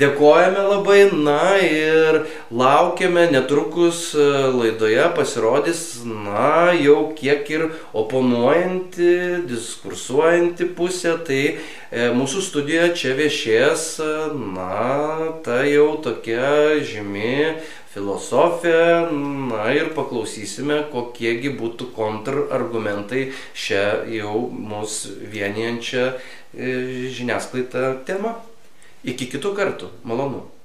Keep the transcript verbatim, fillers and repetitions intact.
dėkojame labai, na ir laukiame, netrukus laidoje pasirodys, na, jau kiek ir oponuojanti, diskursuojanti pusė, tai e, mūsų studijoje čia viešės, na, ta jau tokia žymi filosofė, na ir paklausysime, kokiegi būtų kontrargumentai šią jau mus vienijančią žiniasklaidą temą. Iki kitų kartų. Malonu.